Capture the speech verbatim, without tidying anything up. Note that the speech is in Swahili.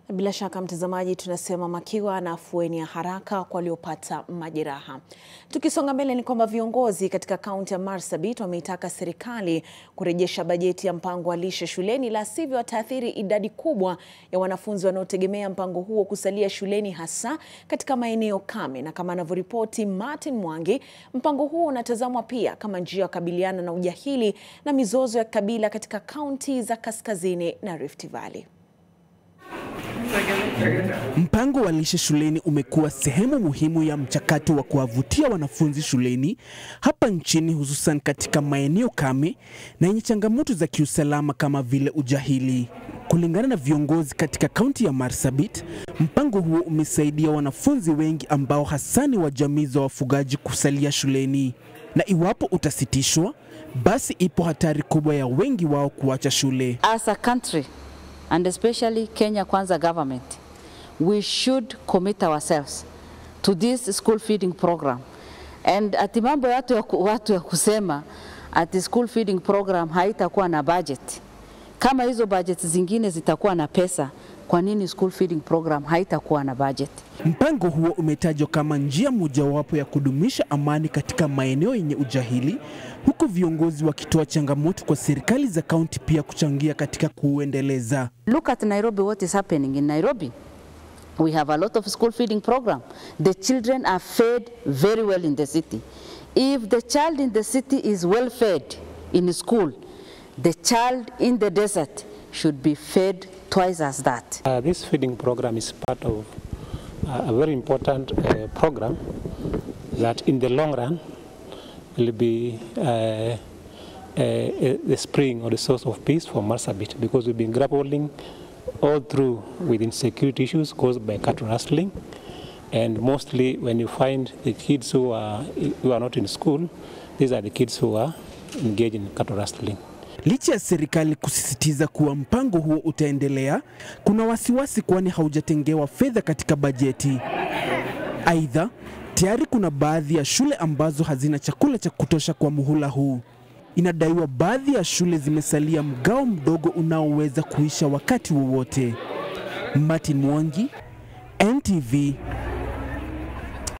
Bila shaka mtazamaji, tunasema makiwa na afueni ya haraka kwa waliopata majeraha. Tukisonga mbele ni kwamba viongozi katika kaunti ya Marsabit wameitaka serikali kurejesha bajeti ya mpango wa lishe shuleni, la sivyo wataathiri idadi kubwa ya wanafunzi wanaotegemea mpango huo kusalia shuleni, hasa katika maeneo kame. Na kama anavyoripoti Martin Mwangi, mpango huo unatazamwa pia kama njia ya kukabiliana na ujahili na mizozo ya kabila katika kaunti za kaskazini na Rift Valley. Mpango wa lishe shuleni umekuwa sehemu muhimu ya mchakato wa kuwavutia wanafunzi shuleni hapa nchini, hususan katika maeneo kame na yenye changamoto za kiusalama kama vile ujahili. Kulingana na viongozi katika kaunti ya Marsabit, mpango huo umesaidia wanafunzi wengi ambao hasani wa jamii za wafugaji kusalia shuleni, na iwapo utasitishwa, basi ipo hatari kubwa ya wengi wao kuacha shule. As a country, and especially Kenya Kwanza government, we should commit ourselves to this school feeding program. And ati mambo watu ya, watu ya kusema ati school feeding program haitakuwa na budget. Kama hizo budget zingine zitakuwa na pesa, kwa nini school feeding program haitakuwa na budget? Mpango huo umetajwa kama njia mojawapo ya kudumisha amani katika maeneo yenye ujahili, huku viongozi wakitoa changamoto kwa serikali za kaunti pia kuchangia katika kuendeleza. Look at Nairobi, what is happening in Nairobi. We have a lot of school feeding program. The children are fed very well in the city. If the child in the city is well fed in school, the child in the desert should be fed twice as that. Uh, this feeding program is part of uh, a very important uh, program that in the long run will be uh, uh, the spring or the source of peace for Marsabit, because we've been grappling all through with insecurity issues caused by cattle rustling, and mostly when you find the kids who are, who are not in school, these are the kids who are engaged in cattle rustling. Licha ya serikali kusisitiza kuwa mpango huo utaendelea, kuna wasiwasi kwani haujatengewa fedha katika bajeti. Aidha, tayari kuna baadhi ya shule ambazo hazina chakula cha kutosha kwa muhula huu. Inadaiwa baadhi ya shule zimesalia mgao mdogo unaoweza kuisha wakati wowote. Martin Mwangi, N T V.